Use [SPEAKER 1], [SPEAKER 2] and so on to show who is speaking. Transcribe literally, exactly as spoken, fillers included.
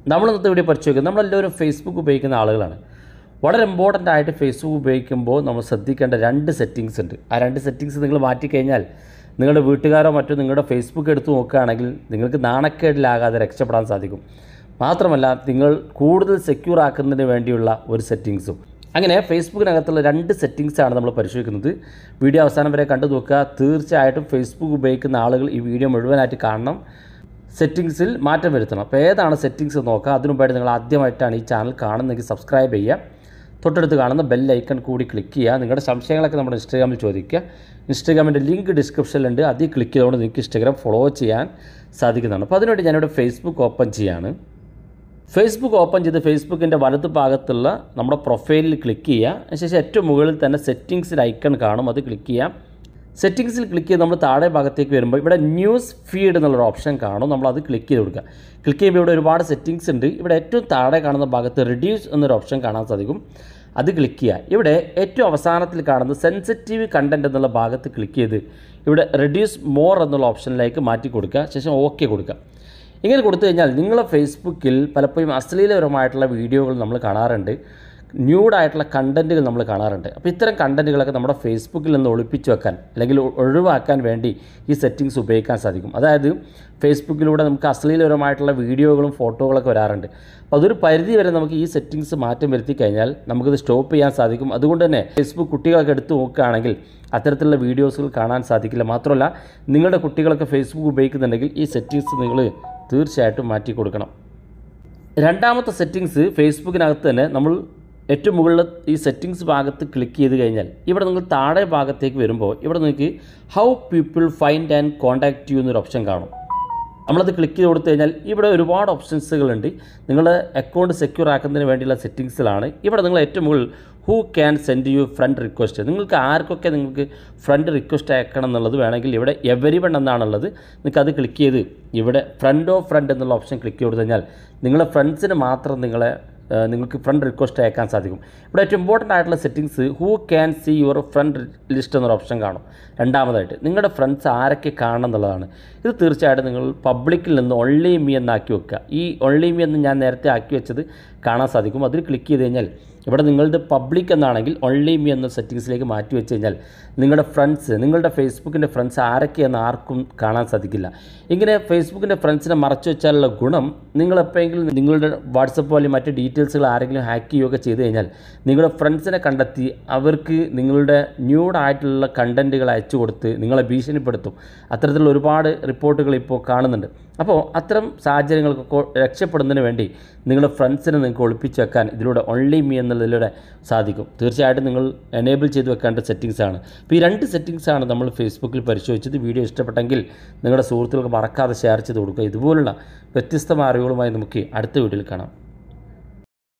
[SPEAKER 1] നമ്മൾ ഇന്നത്തെ വീഡിയോ പരിശോധിക്കുന്നത് നമ്മളെല്ലാവരും ഫേസ്ബുക്ക് ഉപയോഗിക്കുന്ന ആളുകളാണ്. വളരെ ഇമ്പോർട്ടൻ്റ് ആയിട്ട് ഫേസ്ബുക്ക് ഉപയോഗിക്കുമ്പോൾ നമ്മൾ ശ്രദ്ധിക്കേണ്ട രണ്ട് സെറ്റിങ്സ് ഉണ്ട്. ആ രണ്ട് സെറ്റിങ്സ് നിങ്ങൾ മാറ്റിക്കഴിഞ്ഞാൽ നിങ്ങളുടെ വീട്ടുകാരോ മറ്റോ നിങ്ങളുടെ ഫേസ്ബുക്ക് എടുത്ത് നോക്കുകയാണെങ്കിൽ നിങ്ങൾക്ക് നാണക്കേടിലാകാതെ രക്ഷപ്പെടാൻ സാധിക്കും. മാത്രമല്ല നിങ്ങൾ കൂടുതൽ സെക്യൂർ ആക്കുന്നതിന് വേണ്ടിയുള്ള ഒരു സെറ്റിങ്സും. അങ്ങനെ ഫേസ്ബുക്കിനകത്തുള്ള രണ്ട് സെറ്റിങ്സാണ് നമ്മൾ പരിശോധിക്കുന്നത്. വീഡിയോ അവസാനം വരെ കണ്ടു നോക്കുക. തീർച്ചയായിട്ടും ഫേസ്ബുക്ക് ഉപയോഗിക്കുന്ന ആളുകൾ ഈ വീഡിയോ മുഴുവനായിട്ട് കാണണം. സെറ്റിങ്സിൽ മാറ്റം വരുത്തണം. അപ്പോൾ ഏതാണ് സെറ്റിങ്സ് നോക്കുക. അതിനുമുമ്പായിട്ട് നിങ്ങൾ ആദ്യമായിട്ടാണ് ഈ ചാനൽ കാണുന്നതെങ്കിൽ സബ്സ്ക്രൈബ് ചെയ്യുക. തൊട്ടടുത്ത് കാണുന്ന ബെൽ ഐക്കൺ കൂടി ക്ലിക്ക് ചെയ്യുക. നിങ്ങളുടെ സംശയങ്ങളൊക്കെ നമ്മുടെ ഇൻസ്റ്റാഗ്രാമിൽ ചോദിക്കുക. ഇൻസ്റ്റാഗ്രാമിൻ്റെ ലിങ്ക് ഡിസ്ക്രിപ്ഷനിലുണ്ട്. അതിൽ ക്ലിക്ക് ചെയ്തുകൊണ്ട് നിങ്ങൾക്ക് ഇൻസ്റ്റാഗ്രാം ഫോളോ ചെയ്യാൻ സാധിക്കുന്നതാണ്. അപ്പോൾ അതിനുവേണ്ടി ഞാനിവിടെ ഫേസ്ബുക്ക് ഓപ്പൺ ചെയ്യാണ്. ഫേസ്ബുക്ക് ഓപ്പൺ ചെയ്ത് ഫേസ്ബുക്കിൻ്റെ വലത് ഭാഗത്തുള്ള നമ്മുടെ പ്രൊഫൈലിൽ ക്ലിക്ക് ചെയ്യുക. അതിനുശേഷം ഏറ്റവും മുകളിൽ തന്നെ സെറ്റിങ്സിൽ ഐക്കൺ കാണും. അത് ക്ലിക്ക് ചെയ്യാം. സെറ്റിങ്സിൽ ക്ലിക്ക് ചെയ്ത് നമ്മൾ താഴെ ഭാഗത്തേക്ക് വരുമ്പോൾ ഇവിടെ ന്യൂസ് ഫീഡ് എന്നുള്ളൊരു ഓപ്ഷൻ കാണും. നമ്മളത് ക്ലിക്ക് ചെയ്ത് കൊടുക്കുക. ക്ലിക്ക് ചെയ്യുമ്പോൾ ഇവിടെ ഒരുപാട് സെറ്റിങ്സ് ഉണ്ട്. ഇവിടെ ഏറ്റവും താഴെ കാണുന്ന ഭാഗത്ത് റിഡ്യൂസ് എന്നൊരു ഓപ്ഷൻ കാണാൻ സാധിക്കും. അത് ക്ലിക്ക് ചെയ്യുക. ഇവിടെ ഏറ്റവും അവസാനത്തിൽ കാണുന്ന സെൻസിറ്റീവ് കണ്ടൻറ്റ് എന്നുള്ള ഭാഗത്ത് ക്ലിക്ക് ചെയ്ത് ഇവിടെ റിഡ്യൂസ് മോർ എന്നുള്ള ഓപ്ഷനിലേക്ക് മാറ്റി കൊടുക്കുക. ശേഷം ഓക്കെ കൊടുക്കുക. ഇങ്ങനെ കൊടുത്തു കഴിഞ്ഞാൽ നിങ്ങളെ ഫേസ്ബുക്കിൽ പലപ്പോഴും അശ്ലീലപരമായിട്ടുള്ള വീഡിയോകൾ നമ്മൾ കാണാറുണ്ട്. ന്യൂഡായിട്ടുള്ള കണ്ടൻറ്റുകൾ നമ്മൾ കാണാറുണ്ട്. അപ്പോൾ ഇത്തരം കണ്ടൻറ്റുകളൊക്കെ നമ്മുടെ ഫേസ്ബുക്കിൽ നിന്ന് ഒളിപ്പിച്ച് വെക്കാൻ അല്ലെങ്കിൽ ഒഴിവാക്കാൻ വേണ്ടി ഈ സെറ്റിങ്സ് ഉപയോഗിക്കാൻ സാധിക്കും. അതായത് ഫേസ്ബുക്കിലൂടെ നമുക്ക് അശ്ലീലപരമായിട്ടുള്ള വീഡിയോകളും ഫോട്ടോകളൊക്കെ വരാറുണ്ട്. അപ്പോൾ അതൊരു പരിധി വരെ നമുക്ക് ഈ സെറ്റിങ്സ് മാറ്റം വരുത്തി കഴിഞ്ഞാൽ നമുക്കിത് സ്റ്റോപ്പ് ചെയ്യാൻ സാധിക്കും. അതുകൊണ്ട് തന്നെ ഫേസ്ബുക്ക് കുട്ടികളൊക്കെ എടുത്ത് നോക്കുകയാണെങ്കിൽ അത്തരത്തിലുള്ള വീഡിയോസുകൾ കാണാൻ സാധിക്കില്ല. മാത്രമല്ല നിങ്ങളുടെ കുട്ടികളൊക്കെ ഫേസ്ബുക്ക് ഉപയോഗിക്കുന്നുണ്ടെങ്കിൽ ഈ സെറ്റിങ്സ് നിങ്ങൾ തീർച്ചയായിട്ടും മാറ്റി കൊടുക്കണം. രണ്ടാമത്തെ സെറ്റിങ്സ് ഫേസ്ബുക്കിനകത്ത് തന്നെ നമ്മൾ ഏറ്റവും മുകളിൽ ഈ സെറ്റിങ്സ് ഭാഗത്ത് ക്ലിക്ക് ചെയ്ത് കഴിഞ്ഞാൽ ഇവിടെ നിങ്ങൾ താഴെ ഭാഗത്തേക്ക് വരുമ്പോൾ ഇവിടെ നിങ്ങൾക്ക് how people find and contact you എന്നൊരു ഓപ്ഷൻ കാണും. നമ്മളത് ക്ലിക്ക് ചെയ്ത് കൊടുത്തു കഴിഞ്ഞാൽ ഇവിടെ ഒരുപാട് ഓപ്ഷൻസുകളുണ്ട്. നിങ്ങളുടെ അക്കൗണ്ട് സെക്യൂർ ആക്കുന്നതിന് വേണ്ടിയുള്ള സെറ്റിങ്സിലാണ്. ഇവിടെ നിങ്ങൾ ഏറ്റവും മുകളിൽ who can send you friend request, നിങ്ങൾക്ക് ആർക്കൊക്കെ നിങ്ങൾക്ക് ഫ്രണ്ട് റിക്വസ്റ്റ് അയക്കണം എന്നുള്ളത് വേണമെങ്കിൽ ഇവിടെ എവരി വൺ എന്നാണുള്ളത്. നിങ്ങൾക്ക് അത് ക്ലിക്ക് ചെയ്ത് ഇവിടെ ഫ്രണ്ട് ഓഫ് ഫ്രണ്ട് എന്നുള്ള ഓപ്ഷൻ ക്ലിക്ക് ചെയ്ത് കഴിഞ്ഞാൽ നിങ്ങളുടെ ഫ്രണ്ട്സിന് മാത്രം നിങ്ങളെ നിങ്ങൾക്ക് ഫ്രണ്ട് റിക്വസ്റ്റ് അയക്കാൻ സാധിക്കും. ഇവിടെ ഏറ്റവും ഇമ്പോർട്ടൻ്റ് ആയിട്ടുള്ള settings who can see your friend list എന്നൊരു ഓപ്ഷൻ കാണും. രണ്ടാമതായിട്ട് നിങ്ങളുടെ ഫ്രണ്ട്സ് ആരൊക്കെ കാണണം എന്നുള്ളതാണ്. ഇത് തീർച്ചയായിട്ടും നിങ്ങൾ പബ്ലിക്കിൽ നിന്ന് ഓൺലി മീ എന്നാക്കി വെക്കുക. ഈ ഓൺലി മീ എന്ന് ഞാൻ നേരത്തെ ആക്കി വെച്ചത് കാണാൻ സാധിക്കും. അതിൽ ക്ലിക്ക് ചെയ്ത് കഴിഞ്ഞാൽ ഇവിടെ നിങ്ങളുടെ പബ്ലിക് എന്നാണെങ്കിൽ ഓൺലി മീ എന്ന സെറ്റിങ്സിലേക്ക് മാറ്റി വെച്ച് കഴിഞ്ഞാൽ നിങ്ങളുടെ ഫ്രണ്ട്സ് നിങ്ങളുടെ ഫേസ്ബുക്കിൻ്റെ ഫ്രണ്ട്സ് ആരൊക്കെയെന്ന് ആർക്കും കാണാൻ സാധിക്കില്ല. ഇങ്ങനെ ഫേസ്ബുക്കിൻ്റെ ഫ്രണ്ട്സിനെ മറച്ചു വെച്ചാലുള്ള ഗുണം നിങ്ങളെപ്പോഴെങ്കിലും നിങ്ങളുടെ വാട്സപ്പ് പോലെ മറ്റ് ഡീറ്റെയിൽസുകൾ ആരെങ്കിലും ഹാക്ക് ചെയ്യുകയൊക്കെ ചെയ്ത് കഴിഞ്ഞാൽ നിങ്ങളുടെ ഫ്രണ്ട്സിനെ കണ്ടെത്തി അവർക്ക് നിങ്ങളുടെ ന്യൂഡായിട്ടുള്ള കണ്ടൻറ്റുകൾ അയച്ചു കൊടുത്ത് നിങ്ങളെ ഭീഷണിപ്പെടുത്തും. അത്തരത്തിലുള്ള ഒരുപാട് റിപ്പോർട്ടുകൾ ഇപ്പോൾ കാണുന്നുണ്ട്. അപ്പോൾ അത്തരം സാഹചര്യങ്ങൾക്കൊക്കെ രക്ഷപ്പെടുന്നതിന് വേണ്ടി നിങ്ങളുടെ ഫ്രണ്ട്സിനെ നിങ്ങൾക്ക് ഒളിപ്പിച്ച് വെക്കാൻ ഇതിലൂടെ ഓൺലി മീ എന്നുള്ളതിലൂടെ സാധിക്കും. തീർച്ചയായിട്ടും നിങ്ങൾ എനേബിൾ ചെയ്ത് വെക്കേണ്ട സെറ്റിങ്സാണ്. അപ്പോൾ ഈ രണ്ട് സെറ്റിങ്സാണ് നമ്മൾ ഫേസ്ബുക്കിൽ പരിശോധിച്ചത്. വീഡിയോ ഇഷ്ടപ്പെട്ടെങ്കിൽ നിങ്ങളുടെ സുഹൃത്തുക്കൾക്ക് മറക്കാതെ ഷെയർ ചെയ്ത് കൊടുക്കുക. ഇതുപോലുള്ള വ്യത്യസ്തമായ അറിവുകളുമായി നമുക്ക് അടുത്ത വീഡിയോയിൽ കാണാം.